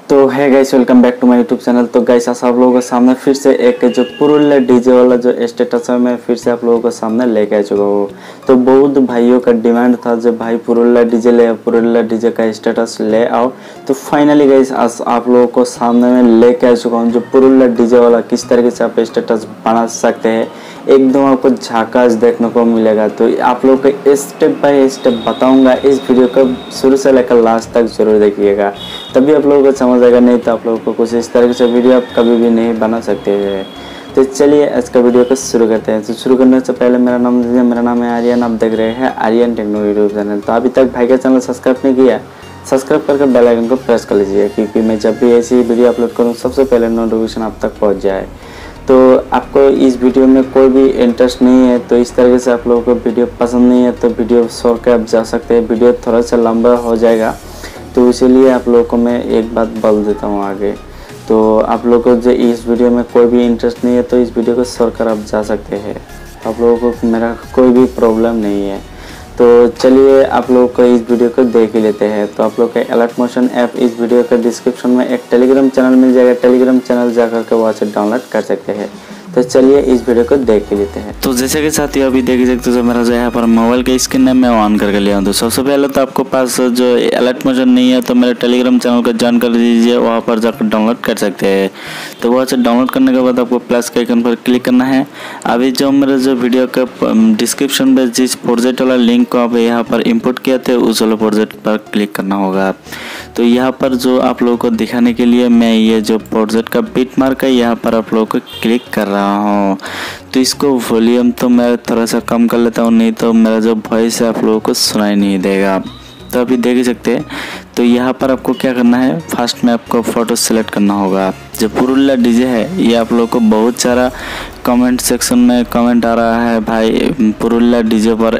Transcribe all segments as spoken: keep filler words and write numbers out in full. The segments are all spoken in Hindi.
तो है guys, welcome back to my YouTube channel. तो गाइस आज आप लोगों के सामने फिर से एक जो पुरुलिया डीजे वाला जो स्टेटस है मैं फिर से आप लोगों के सामने लेके आ चुका हूँ। तो बहुत भाइयों का डिमांड था जब भाई पुरुलिया डीजे ले आओ, पुरुलिया डीजे का स्टेटस ले आओ। तो फाइनली गाइस आज आप लोगों को सामने में लेके आ चुका हूँ जो पुरुलिया डीजे वाला किस तरीके से आप स्टेटस बना सकते हैं। एकदम आपको झाकास देखने को मिलेगा। तो आप लोग को स्टेप बाय स्टेप बताऊंगा, इस वीडियो को शुरू से लेकर लास्ट तक जरूर देखिएगा, तभी आप लोगों को समझ आएगा। नहीं तो आप लोगों को कुछ इस तरीके से वीडियो आप कभी भी नहीं बना सकते हैं। तो चलिए आज का वीडियो को शुरू करते हैं। तो शुरू करने से पहले मेरा नाम दीजिए, मेरा नाम है आर्यन, आप देख रहे हैं आर्यन टेक्नो यूट्यूब चैनल। तो अभी तक भाई का चैनल सब्सक्राइब नहीं किया, सब्सक्राइब करके बेल आइकन को प्रेस कर लीजिए, क्योंकि मैं जब भी ऐसी वीडियो अपलोड करूँ सबसे पहले नोटिफिकेशन आप तक पहुँच जाए। तो आपको इस वीडियो में कोई भी इंटरेस्ट नहीं है, तो इस तरीके से आप लोगों को वीडियो पसंद नहीं है तो वीडियो छोड़ के आप जा सकते हैं। वीडियो थोड़ा सा लंबा हो जाएगा, तो इसीलिए आप लोगों को मैं एक बात बोल देता हूँ आगे। तो आप लोगों को जो इस वीडियो में कोई भी इंटरेस्ट नहीं है तो इस वीडियो को छोड़ कर आप जा सकते हैं। आप लोगों को मेरा कोई भी प्रॉब्लम नहीं है। तो चलिए आप लोगों को इस वीडियो को देख ही लेते हैं। तो आप लोग का अलर्ट मोशन ऐप इस वीडियो के डिस्क्रिप्शन में एक टेलीग्राम चैनल मिल जाएगा, टेलीग्राम चैनल जाकर के वहाँ से डाउनलोड कर सकते हैं। तो चलिए इस वीडियो को देख के लेते हैं। तो जैसे कि साथियों अभी देख सकते हो मेरा जो यहाँ पर मोबाइल का स्क्रीन है मैं ऑन करके लिया हूँ। तो सबसे पहले तो आपको पास जो अलर्ट मोशन नहीं है तो मेरे टेलीग्राम चैनल को ज्वाइन कर दीजिए, वहाँ पर जाकर डाउनलोड कर सकते हैं। तो वहाँ से डाउनलोड करने के बाद आपको प्लस के आइकन पर क्लिक करना है। अभी जो मेरे जो वीडियो का डिस्क्रिप्शन में जिस प्रोजेक्ट वाला लिंक को आप यहाँ पर इम्पोर्ट किए थे उस वाले प्रोजेक्ट पर क्लिक करना होगा। तो यहाँ पर जो आप लोगों को दिखाने के लिए मैं ये जो प्रोजेक्ट का बिट मार्क है यहाँ पर आप लोगों को क्लिक कर रहा हूँ। तो इसको वॉल्यूम तो मैं थोड़ा सा कम कर लेता हूँ, नहीं तो मेरा जो वॉइस है आप लोगों को सुनाई नहीं देगा। तो अभी देख सकते हैं। तो यहाँ पर आपको क्या करना है, फर्स्ट में आपको फ़ोटो सेलेक्ट करना होगा। जो पुरुलिया डीजे है ये आप लोगों को बहुत सारा कमेंट सेक्शन में कमेंट आ रहा है, भाई पुरुलिया डीजे पर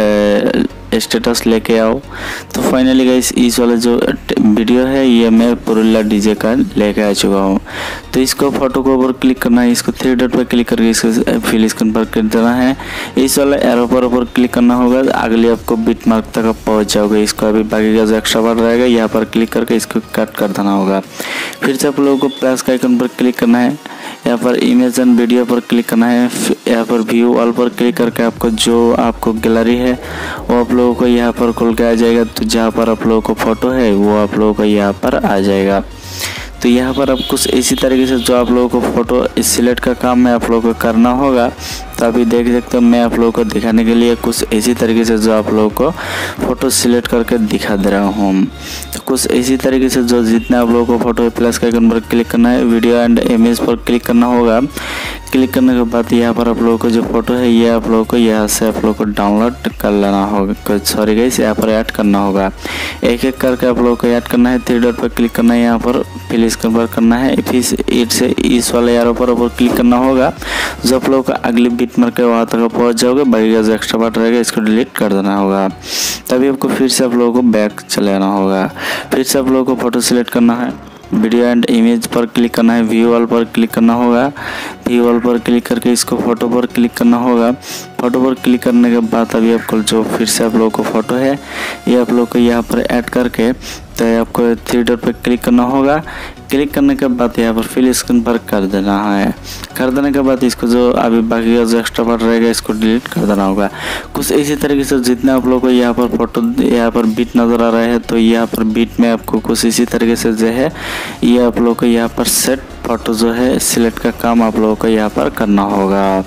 एक स्टेटस लेके आओ। तो फाइनली गाइस इस वाला जो वीडियो है ये मैं पुरुलिया डीजे का लेके आ चुका हूँ। तो इसको फोटो को ऊपर क्लिक करना है, इसको थ्री डॉट पर क्लिक करके इसको फिल स्क्रीन पर कर देना है। इस वाला एरो पर ऊपर क्लिक करना होगा, अगले आपको बिट मार्क तक आप पहुँच जाओगे। इसको अभी बाकी का जो एक्स्ट्रा पार्ट रहेगा यहाँ पर क्लिक करके इसको कट कर देना होगा। फिर से आप लोगों को प्लस का आइकन पर क्लिक करना है, यहाँ पर इमेज एंड वीडियो पर क्लिक करना है। यहाँ पर व्यू ऑल पर क्लिक करके आपको जो आपको गैलरी है वो आप लोगों को यहाँ पर खुल के आ जाएगा। तो जहाँ पर आप लोगों को फोटो है वो आप लोगों को यहाँ पर आ जाएगा। तो यहाँ पर आप कुछ इसी तरीके से जो आप लोगों को फ़ोटो सिलेक्ट का काम है आप लोगों को करना होगा। तो अभी देख सकते हो मैं आप लोगों को दिखाने के लिए कुछ इसी तरीके से जो आप लोगों को फ़ोटो सिलेक्ट करके दिखा दे रहा हूँ। तो कुछ इसी तरीके से जो जितने आप लोगों को फ़ोटो प्लस का आइकन पर क्लिक करना है, वीडियो एंड इमेज पर क्लिक करना होगा। क्लिक करने के बाद यहाँ पर आप लोगों को जो फोटो है ये आप लोगों को यहाँ से आप लोगों को डाउनलोड कर लेना होगा, सॉरी गाइस यहाँ पर ऐड करना होगा। एक एक करके आप लोगों को ऐड करना है। थ्री डॉट पर क्लिक करना है, यहाँ पर फिल स्क्रीन पर करना है, फिर इट से इस वाले यारों पर ऊपर क्लिक करना होगा। जो आप लोगों का अगली बिट मार्क है वहाँ तक पहुँच जाओगे। बाकी का जो एक्स्ट्रा पार्ट रहेगा इसको डिलीट कर देना होगा। तभी आपको फिर से आप लोगों को बैक चले आना होगा। फिर से आप लोगों को फोटो सिलेक्ट करना है, वीडियो एंड इमेज पर क्लिक करना है, व्यू ऑल पर क्लिक करना होगा। व्यू ऑल पर क्लिक करके इसको फोटो पर क्लिक करना होगा। फोटो पर क्लिक करने के बाद अभी आपको जो फिर से आप लोगों को फोटो है ये आप लोगों को यहाँ पर ऐड करके तो आपको थ्री डॉट पर क्लिक करना होगा। क्लिक करने के बाद यहाँ पर फिल स्क्रीन पर कर देना है। कर देने के बाद इसको जो अभी बाकी का जो एक्स्ट्रा पार्ट रहेगा इसको डिलीट कर देना होगा। कुछ इसी तरीके से जितने आप लोगों को यहाँ पर फोटो यहाँ पर बीट नज़र आ रहा है तो यहाँ पर बीट में आपको कुछ इसी तरीके से जो है ये आप लोगों को यहाँ पर सेट फोटो जो है सिलेक्ट का काम आप लोगों को यहाँ पर करना होगा।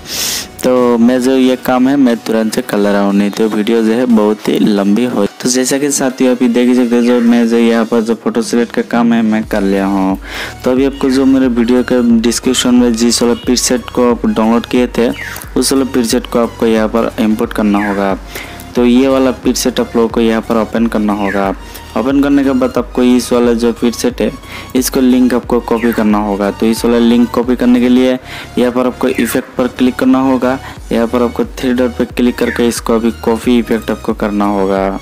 तो मैं जो ये काम है मैं तुरंत से कर ले रहा हूँ, नहीं तो वीडियो जो है बहुत ही लंबी हो। तो जैसा कि साथियों अभी देख सकते हैं जो मैं जो यहाँ पर जो फोटो सिलेक्ट का काम है मैं कर लिया हूँ। तो अभी आपको जो मेरे वीडियो के डिस्क्रिप्शन में जिस वाला प्रीसेट को आप डाउनलोड किए थे उस वाला प्रीसेट को आपको यहाँ पर इम्पोर्ट करना होगा। तो ये वाला प्रीसेट आप लोगों को यहाँ पर ओपन करना होगा। ओपन करने के बाद आपको इस वाला जो प्रीसेट है इसको लिंक आपको कॉपी करना होगा। तो इस वाला लिंक कॉपी करने के लिए यहाँ पर आपको इफेक्ट पर क्लिक करना होगा। यहाँ पर आपको थ्री डॉट पर क्लिक करके इसको अभी कॉपी इफेक्ट आपको करना होगा।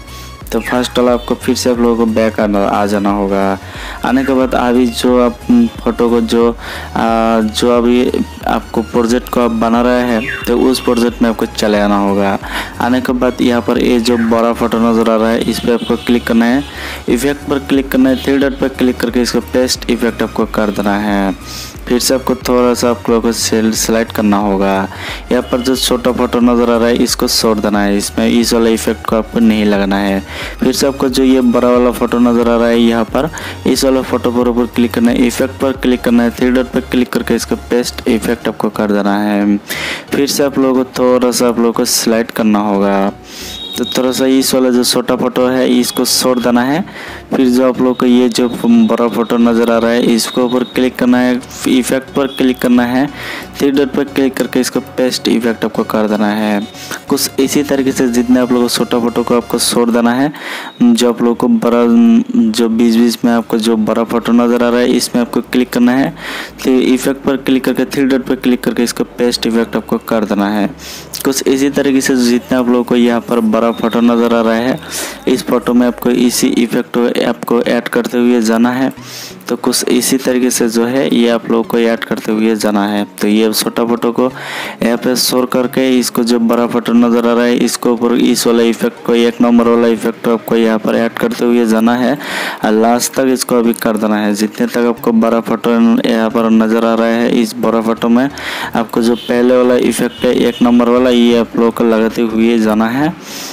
तो फर्स्ट वाला आपको फिर से आप लोगों को बैक आना आ जाना होगा। आने के बाद अभी जो आप फोटो को जो आ, जो अभी आपको प्रोजेक्ट को आप बना रहे हैं तो उस प्रोजेक्ट में आपको चले आना होगा। आने के बाद यहाँ पर ये जो बड़ा फोटो नज़र आ रहा है इस पर आपको क्लिक करना है, इफेक्ट पर क्लिक करना है, थ्री डॉट पर क्लिक करके इसको पेस्ट इफेक्ट आपको कर देना है। फिर से आपको थोड़ा सा आप लोगों को सेलेक्ट करना होगा। यहाँ पर जो छोटा फोटो नज़र आ रहा है इसको छोड़ देना है, इसमें इस वाला इफेक्ट को आपको नहीं लगाना है। फिर से आपको जो ये बड़ा वाला फोटो नज़र आ रहा है यहाँ पर इस वाला फोटो पर ऊपर क्लिक करना है, इफेक्ट पर क्लिक करना है, थ्री डॉट पर क्लिक करके इसको पेस्ट इफेक्ट आपको कर देना है। फिर से आप लोगों को थोड़ा सा आप लोगों को सिलेक्ट करना होगा। तो थोड़ा सा इस वाला जो छोटा फोटो है इसको छोड़ देना है। फिर जो आप लोग को ये जो बड़ा फोटो नज़र आ रहा है इसको ऊपर क्लिक करना है, इफेक्ट पर क्लिक करना है, थ्री डॉट पर क्लिक करके इसको पेस्ट इफेक्ट आपको कर देना है। कुछ इसी तरीके से जितने आप लोग को छोटा फोटो को आपको छोड़ देना है। जो आप लोग को बड़ा जो बीच बीच में आपको जो बड़ा फोटो नज़र आ रहा है इसमें आपको क्लिक करना है, तो इफेक्ट पर क्लिक करके थ्री डॉट पर क्लिक करके इसको पेस्ट इफेक्ट आपको कर देना है। कुछ इसी तरीके से जितने आप लोगों को यहाँ पर बड़ा फोटो नज़र आ रहा है इस फोटो में आपको इसी इफेक्ट आपको ऐड करते हुए जाना है। तो कुछ इसी तरीके से जो है ये आप लोगों को ऐड करते हुए जाना है। तो ये छोटा फोटो को यहाँ पे शोर करके इसको जो बड़ा फोटो नज़र आ रहा है इसको ऊपर इस वाला इफेक्ट को एक नंबर वाला इफेक्ट आपको यहाँ पर ऐड करते हुए जाना है और लास्ट तक इसको अभी कर देना है। जितने तक आपको बड़ा फोटो यहाँ पर नज़र आ रहा है इस बड़ा फोटो में आपको जो पहले वाला इफेक्ट है एक नंबर वाला ये आप लोगों को लगाते हुए जाना है।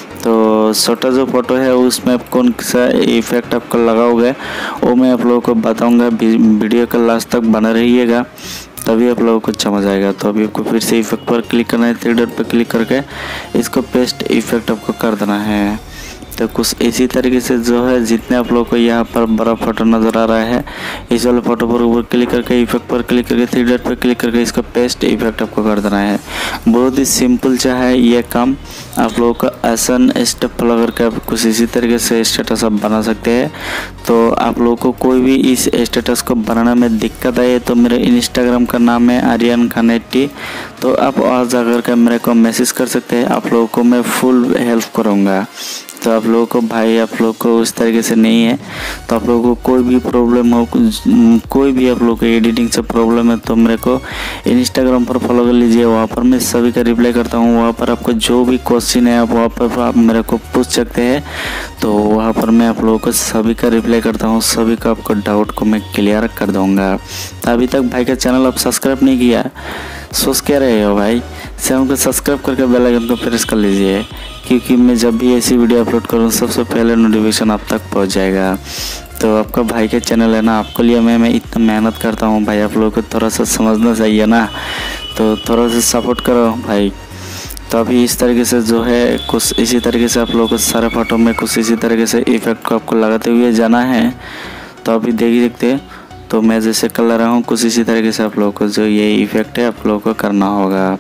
तो छोटा जो फोटो है उसमें आप कौन सा इफेक्ट आपको लगाओगे वो मैं आप लोगों को बताऊंगा। वीडियो का लास्ट तक बना रहिएगा तभी आप लोगों को समझ आएगा। तो अभी आपको फिर से इफेक्ट पर क्लिक करना है, थ्री डॉट पर क्लिक करके इसको पेस्ट इफेक्ट आपको कर देना है। तो कुछ इसी तरीके से जो है जितने आप लोगों को यहाँ पर बड़ा फोटो नज़र आ रहा है इस वाले फोटो पर ऊपर क्लिक करके इफेक्ट पर क्लिक करके थ्री डॉट पर क्लिक करके इसका पेस्ट इफेक्ट आपको कर देना है। बहुत ही सिंपल सा है ये काम। आप लोगों का आसान स्टेप फॉलो करके आप कुछ इसी तरीके से स्टेटस आप बना सकते हैं। तो आप लोगों को कोई भी इस स्टेटस को बनाने में दिक्कत आए तो मेरे इंस्टाग्राम का नाम है आर्यन खान एट्टी, तो आप वहाँ जाकर के मेरे को मैसेज कर सकते हैं। आप लोगों को मैं फुल हेल्प करूँगा। तो आप लोगों को भाई आप लोग को उस तरीके से नहीं है तो आप लोगों को कोई भी प्रॉब्लम हो, कोई भी आप लोग को एडिटिंग से प्रॉब्लम है तो मेरे को इंस्टाग्राम पर फॉलो कर लीजिए। वहाँ पर मैं सभी का रिप्लाई करता हूँ। वहाँ पर आपको जो भी क्वेश्चन है आप वहाँ पर आप मेरे को पूछ सकते हैं। तो वहाँ पर मैं आप लोगों को सभी का रिप्लाई करता हूँ, सभी का आपको डाउट को मैं क्लियर कर दूँगा। तो अभी तक भाई का चैनल आप सब्सक्राइब नहीं किया सोच क्या रहे हो भाई, चैनल को सब्सक्राइब करके बेल आइकन को प्रेस कर लीजिए क्योंकि मैं जब भी ऐसी वीडियो अपलोड करूँ सबसे पहले नोटिफिकेशन आप तक पहुंच जाएगा। तो आपका भाई का चैनल है ना, आपके लिए मैं मैं इतना मेहनत करता हूँ भाई, आप लोगों को थोड़ा सा समझना चाहिए ना, तो थोड़ा सा सपोर्ट करो भाई। तो अभी इस तरीके से जो है कुछ इसी तरीके से आप लोगों को सारे फोटो में कुछ इसी तरीके से इफेक्ट को आपको लगाते हुए जाना है। तो अभी देख ही सकते हैं तो मैं जैसे कर रहा हूँ कुछ इसी तरीके से आप लोगों को जो ये इफेक्ट है आप लोगों को करना होगा।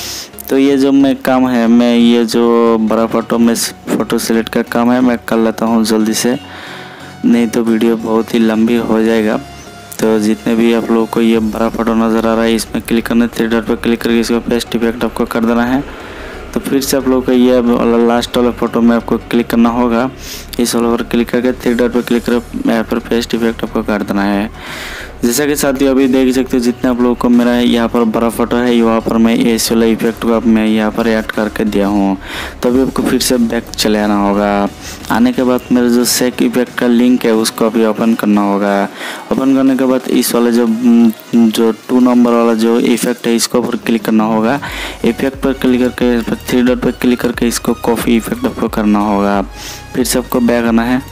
तो ये जो मैं काम है मैं ये जो बड़ा फोटो में फ़ोटो सिलेक्ट का काम है मैं कर लेता हूँ जल्दी से, नहीं तो वीडियो बहुत ही लंबी हो जाएगा। तो जितने भी आप लोगों को ये बड़ा फोटो नज़र आ रहा है इसमें क्लिक करना है, थ्री डॉट पर क्लिक करके इसको पेस्ट इफेक्ट आपको कर देना है। तो फिर से आप लोगों को ये वाला लास्ट वाला फोटो में आपको क्लिक करना होगा, इस वाला पर क्लिक करके थ्री डॉट पर क्लिक कर यहाँ पर पेस्ट इफेक्ट आपको कर देना है। जैसा कि साथियों अभी देख सकते हो जितने आप लोगों को मेरा यहाँ पर बड़ा फोटो है वहाँ पर मैं इस वाला इफेक्ट को अब मैं यहाँ पर ऐड करके दिया हूँ। तो अभी आपको फिर से बैक चले आना होगा। आने के बाद मेरा जो सेक इफेक्ट का लिंक है उसको अभी ओपन करना होगा। ओपन करने के बाद इस वाला जो जो टू नंबर वाला जो इफेक्ट है इसको ऊपर क्लिक करना होगा, इफेक्ट पर क्लिक करके थ्री डॉट पर क्लिक करके इसको कॉपी इफेक्ट आपको करना होगा। फिर से आपको बैक आना है।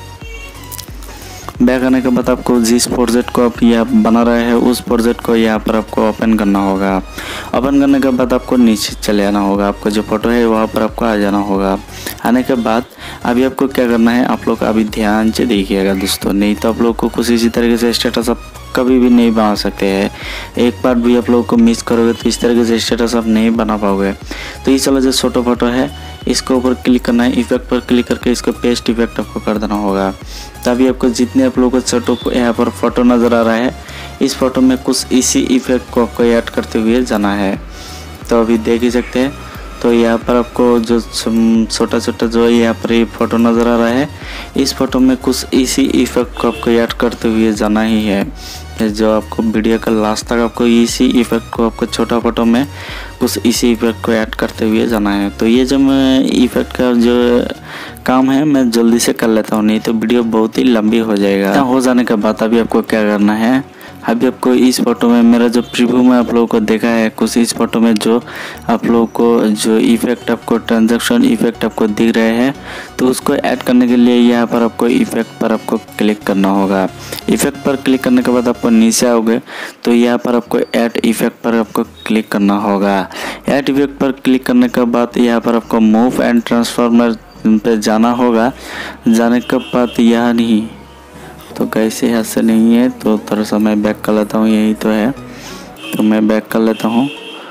बैक आने के बाद आपको जिस प्रोजेक्ट को आप यहाँ बना रहे हैं उस प्रोजेक्ट को यहाँ पर आपको ओपन करना होगा। ओपन करने के बाद आपको नीचे चले आना होगा, आपको जो फोटो है वहाँ पर आपको आ जाना होगा। आने के बाद अभी आपको क्या करना है, आप लोग अभी ध्यान से देखिएगा दोस्तों, नहीं तो आप लोग को कुछ इसी तरीके से स्टेटस आप कभी भी नहीं बना सकते हैं। एक बार भी आप लोगों को मिस करोगे तो इस तरीके से स्टेटस आप नहीं बना पाओगे। तो इस वाला जो छोटा फोटो है इसको ऊपर क्लिक करना है, इफेक्ट पर क्लिक करके इसको पेस्ट इफेक्ट आपको कर देना होगा। तभी आपको जितने आप लोगों को छोटो यहाँ पर फोटो नज़र आ रहा है इस फोटो में कुछ इसी इफेक्ट को आपको ऐड करते हुए जाना है। तो अभी देख ही सकते हैं। तो यहाँ पर आपको जो छोटा छोटा जो यहाँ पर ये फोटो नज़र आ रहा है, इस फोटो में कुछ इसी इफेक्ट को आपको ऐड करते हुए जाना ही है। जो आपको वीडियो का लास्ट तक आपको इसी इफेक्ट को आपको छोटा फोटो में कुछ इसी इफेक्ट को ऐड करते हुए जाना है। तो ये जो मैं इफेक्ट का जो काम है मैं जल्दी से कर लेता हूँ, नहीं तो वीडियो बहुत ही लंबी हो जाएगा। हो जाने के बाद अभी आपको क्या करना है, अभी आपको इस फोटो में मेरा जो प्रीव्यू में आप लोगों को देखा है, कुछ इस फोटो में जो आप लोगों को जो इफेक्ट आपको ट्रांजैक्शन इफेक्ट आपको दिख रहे हैं, तो उसको ऐड करने के लिए यहाँ पर आपको इफेक्ट पर आपको क्लिक करना होगा। इफेक्ट पर क्लिक करने के बाद आपको नीचे आओगे तो यहाँ पर आपको ऐड इफेक्ट पर आपको क्लिक करना होगा। ऐड इफेक्ट पर क्लिक करने के बाद यहाँ पर आपको मूव एंड ट्रांसफॉर्मर पे जाना होगा। जाने के बाद यह नहीं तो कैसे यहाँ से नहीं है, तो थोड़ा सा मैं बैक कर लेता हूँ, यही तो है, तो मैं बैक कर लेता हूँ।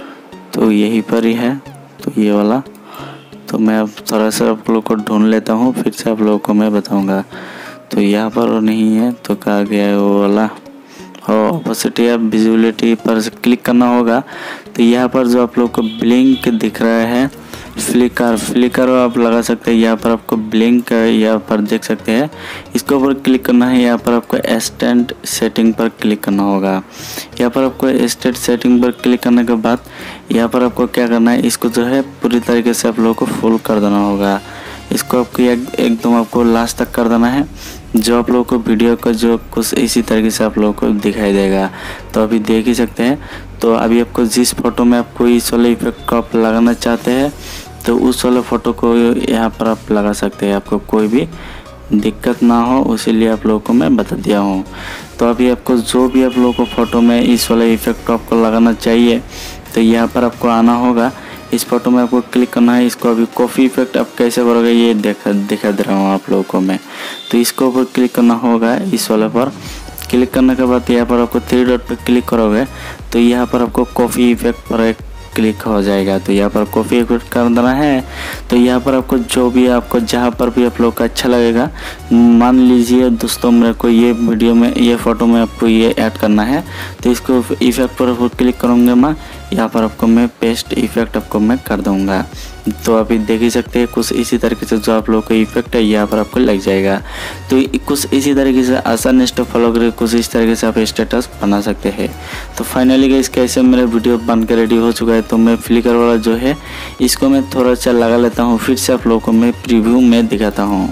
तो यहीं पर ही है, तो ये वाला, तो मैं अब थोड़ा सा आप लोगों को ढूंढ लेता हूँ, फिर से आप लोगों को मैं बताऊँगा। तो यहाँ पर नहीं है, तो कहाँ गया है वो वाला, और ऑपोसिटी या विजिबिलिटी पर क्लिक करना होगा। तो यहाँ पर जो आप लोग को ब्लिंक दिख रहा है, फ्लिकर फ्लिकर आप लगा सकते हैं। यहाँ पर आपको ब्लिंक यहाँ पर देख सकते हैं, इसके ऊपर क्लिक करना है। यहाँ पर आपको स्टैंड सेटिंग पर क्लिक करना होगा। यहाँ पर आपको स्टैंड सेटिंग पर क्लिक करने के बाद यहाँ पर आपको क्या करना है, इसको जो है पूरी तरीके से आप लोगों को फुल कर देना होगा। इसको आपको एक, एकदम आपको लास्ट तक कर देना है, जो आप लोगों को वीडियो का जो कुछ इसी तरीके से आप लोगों को दिखाई देगा। तो अभी देख ही सकते हैं। तो अभी आपको जिस फोटो में आपको इस वाले इफेक्ट को आप लगाना चाहते हैं, तो उस वाले फ़ोटो को यहाँ पर आप लगा सकते हैं, आपको कोई भी दिक्कत ना हो, इसीलिए आप लोगों को मैं बता दिया हूँ। तो अभी आपको जो भी आप लोगों को फ़ोटो में इस वाले इफेक्ट को आपको लगाना चाहिए, तो यहाँ पर आपको आना होगा। इस फोटो में आपको क्लिक करना है। इसको अभी कॉफ़ी इफेक्ट आप कैसे करोगे ये देखा दिखा दे रहा हूँ आप लोगों को मैं। तो इसको ऊपर क्लिक करना होगा, इस वाले पर क्लिक करने के बाद यहाँ पर आपको थ्री डॉट पर क्लिक करोगे तो यहाँ पर आपको कॉफ़ी इफेक्ट पर एक क्लिक हो जाएगा। तो यहाँ पर कॉफ़ी इफेक्ट कर देना है। तो यहाँ पर आपको जो भी आपको जहाँ पर भी आप लोग को अच्छा लगेगा, मान लीजिए दोस्तों मेरे को ये वीडियो में ये फ़ोटो में आपको ये ऐड करना है, तो इसको इफेक्ट पर क्लिक करूँगा मैं, यहाँ पर आपको मैं पेस्ट इफेक्ट आपको मैं कर दूँगा। तो अभी देख ही सकते हैं कुछ इसी तरीके से जो आप लोग का इफेक्ट है यहाँ पर आपको लग जाएगा। तो कुछ इसी तरीके से आसान स्टेप फॉलो करके कुछ इस तरीके से आप स्टेटस बना सकते हैं। तो फाइनली गाइस कैसे मेरा वीडियो बन के रेडी हो चुका है। तो मैं फ्लिकर वाला जो है इसको मैं थोड़ा सा लगा लेता हूँ, फिर से आप लोगों को मैं प्रीव्यू में दिखाता हूँ।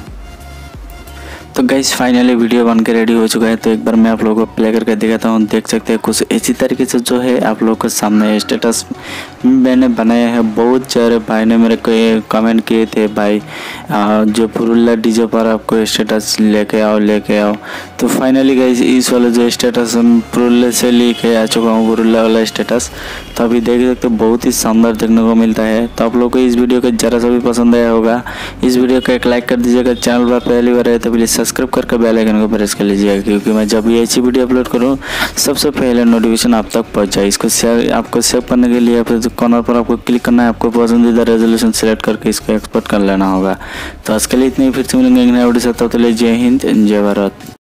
तो गाइस फाइनली वीडियो बन के रेडी हो चुका है। तो एक बार मैं आप लोगों को प्ले करके दिखाता हूँ। देख सकते हैं कुछ इसी तरीके से जो है आप लोगों के सामने स्टेटस मैंने बनाया है। बहुत सारे भाई ने मेरे को ये कमेंट किए थे, भाई जो पुरुल्ला डीजे पर आपको स्टेटस लेके आओ लेके आओ। तो फाइनली गाइस इस वाला जो स्टेटस हम पुरुल्ला से लेके आ चुका हूँ, पुरुल्ला वाला स्टेटस। तो अभी देख सकते हो बहुत ही शानदार देखने को मिलता है। तो आप लोग को इस वीडियो का जरा सा भी पसंद आया होगा, इस वीडियो को एक लाइक कर दीजिएगा। चैनल पर पहली बार है तो प्लीज़ सब्सक्राइब करके बेल आइकन को प्रेस कर लीजिएगा, क्योंकि मैं जब भी ऐसी वीडियो अपलोड करूँ सबसे पहले नोटिफिकेशन आप तक पहुँच जाए। इसको शेयर आपको सेव करने के लिए आपको कॉर्नर पर आपको क्लिक करना है, आपको पसंदीदा रेजोल्यूशन सेलेक्ट करके इसको एक्सपोर्ट कर लेना होगा। तो आज के लिए इतने ही, फिर से मिलेंगे एक नए वीडियो से, तब तक के लिए जय हिंद जय भारत।